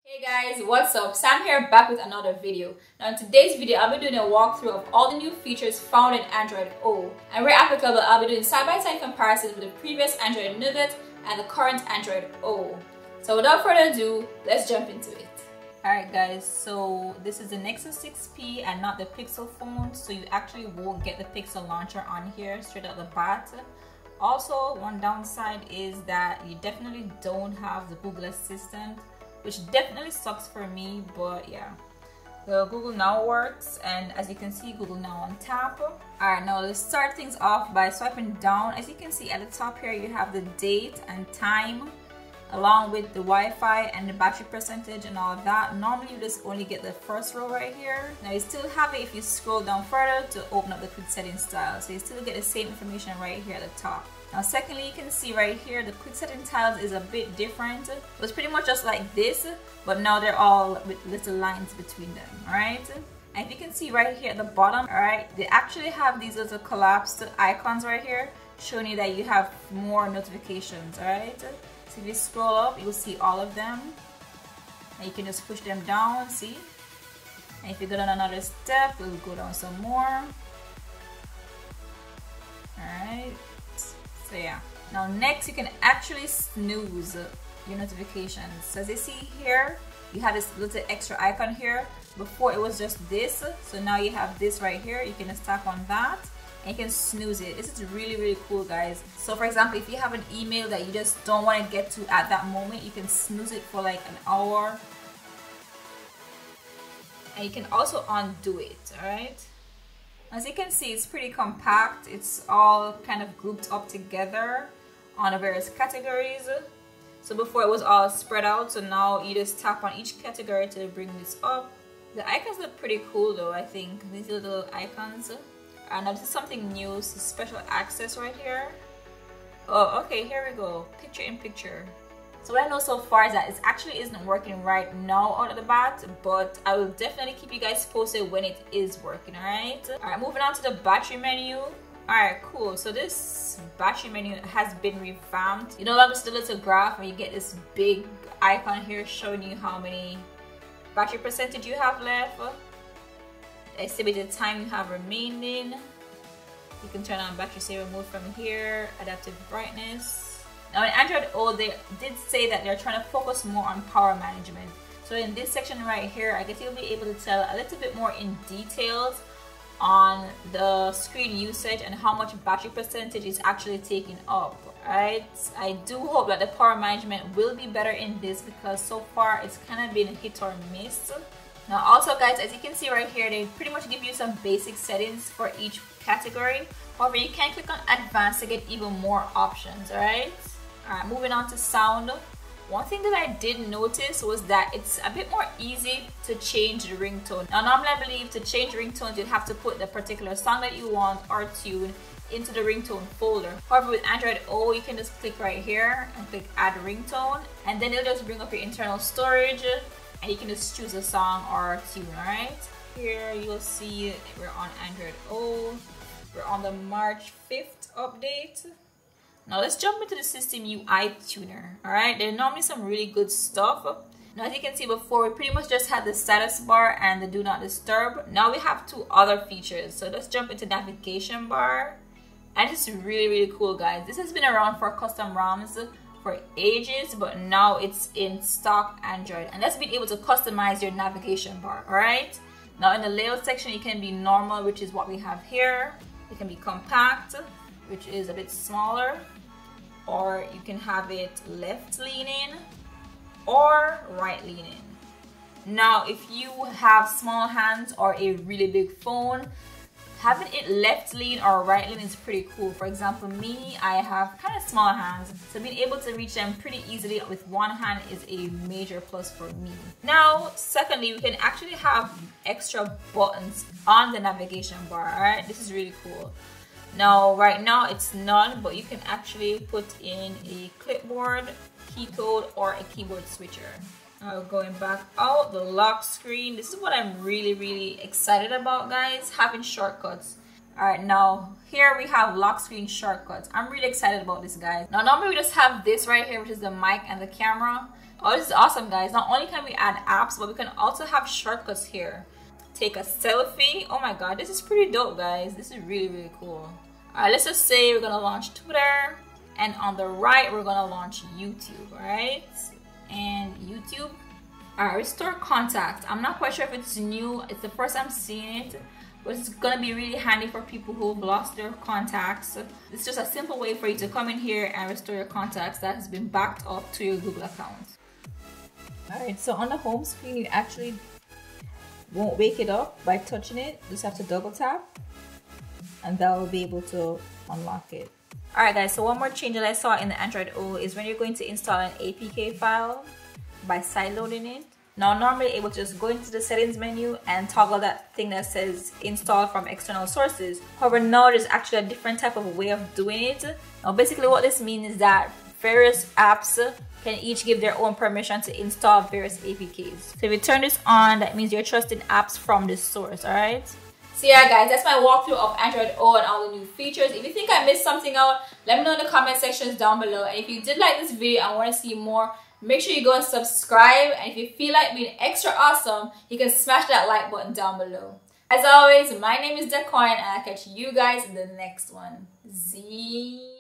Hey guys, what's up? Sam here, back with another video. Now in today's video, I'll be doing a walkthrough of all the new features found in Android O. And where applicable, I'll be doing side-by-side comparisons with the previous Android Nougat and the current Android O. So without further ado, let's jump into it. Alright guys, so this is the Nexus 6P and not the Pixel phone, so you actually won't get the Pixel launcher on here straight out the bat. Also, one downside is that you definitely don't have the Google Assistant, which definitely sucks for me, but yeah. The Google Now works, and as you can see, Google Now on tap. Alright, now let's start things off by swiping down. As you can see at the top here, you have the date and time, along with the Wi-Fi and the battery percentage and all of that. Normally you just only get the first row right here. Now you still have it if you scroll down further to open up the quick settings style. So you still get the same information right here at the top. Now secondly, you can see right here the quick setting tiles is a bit different. It was pretty much just like this, but now they're all with little lines between them, alright? And if you can see right here at the bottom, alright, they actually have these little collapsed icons right here showing you that you have more notifications, alright? So if you scroll up, you'll see all of them. And you can just push them down, see? And if you go down another step, we'll go down some more. Alright. So yeah. Now next, you can actually snooze your notifications. So as you see here, you have this little extra icon here. Before it was just this. So now you have this right here. You can just tap on that. And you can snooze it. This is really cool, guys. So for example, if you have an email that you just don't want to get to at that moment, you can snooze it for like an hour, and you can also undo it. All right, as you can see, it's pretty compact. It's all kind of grouped up together on the various categories. So before it was all spread out, so now you just tap on each category to bring this up. The icons look pretty cool though. I think these little icons. And now this is something new, so special access right here. Oh, okay, here we go. Picture in picture. So what I know so far is that it actually isn't working right now out of the bat, but I will definitely keep you guys posted when it is working, alright? Alright, moving on to the battery menu. Alright, cool. So this battery menu has been revamped. You no longer see the little graph where you get this big icon here showing you how many battery percentage you have left. Estimated time you have remaining. You can turn on battery saver mode from here, adaptive brightness. Now in Android O, they did say that they're trying to focus more on power management. So in this section right here, I guess you'll be able to tell a little bit more in details on the screen usage and how much battery percentage is actually taking up. Right? I do hope that the power management will be better in this, because so far it's kind of been hit or miss. Now also guys, as you can see right here, they pretty much give you some basic settings for each category. However, you can click on advanced to get even more options, alright? Alright, moving on to sound. One thing that I did notice was that it's a bit more easy to change the ringtone. Now normally I believe to change ringtones you'd have to put the particular song that you want or tune into the ringtone folder. However, with Android O, you can just click right here and click add ringtone, and then it'll just bring up your internal storage, and you can just choose a song or tune, alright? Here you'll see we're on Android O. We're on the March 5th update. Now let's jump into the System UI tuner, alright? There's normally some really good stuff. Now as you can see before, we pretty much just had the status bar and the do not disturb. Now we have two other features. So let's jump into navigation bar. And this is really cool, guys. This has been around for custom ROMs for ages, but now it's in stock Android, and that's being able to customize your navigation bar. All right, now in the layout section you can be normal, which is what we have here. You can be compact, which is a bit smaller, or you can have it left leaning or right leaning. Now if you have small hands or a really big phone, having it left lean or right lean is pretty cool. For example, me, I have kind of small hands, so being able to reach them pretty easily with one hand is a major plus for me. Now, secondly, we can actually have extra buttons on the navigation bar, alright? This is really cool. Now, right now it's none, but you can actually put in a clipboard, key code, or a keyboard switcher. Going back out, the lock screen. This is what I'm really excited about, guys, having shortcuts. Alright, now here we have lock screen shortcuts. I'm really excited about this, guys. Now normally we just have this right here, which is the mic and the camera. Oh, this is awesome, guys. Not only can we add apps, but we can also have shortcuts here. Take a selfie. Oh my god, this is pretty dope, guys. This is really, really cool. All right, let's just say we're gonna launch Twitter, and on the right we're gonna launch YouTube. All right, and YouTube. All right, restore contact. I'm not quite sure if it's new. It's the first time seeing it, but it's gonna be really handy for people who've lost their contacts. It's just a simple way for you to come in here and restore your contacts that has been backed up to your Google account. All right, so on the home screen, you actually won't wake it up by touching it. Just have to double tap, and that will be able to unlock it. All right, guys. So one more change that I saw in the Android O is when you're going to install an APK file by sideloading it. Now, normally able to just go into the settings menu and toggle that thing that says install from external sources. However, now there's actually a different type of way of doing it. Now, basically what this means is that various apps can each give their own permission to install various APKs. So if you turn this on, that means you're trusting apps from this source, all right? So yeah, guys, that's my walkthrough of Android O and all the new features. If you think I missed something out, let me know in the comment sections down below. And if you did like this video and want to see more, make sure you go and subscribe. And if you feel like being extra awesome, you can smash that like button down below. As always, my name is Dacoin, and I'll catch you guys in the next one. Z.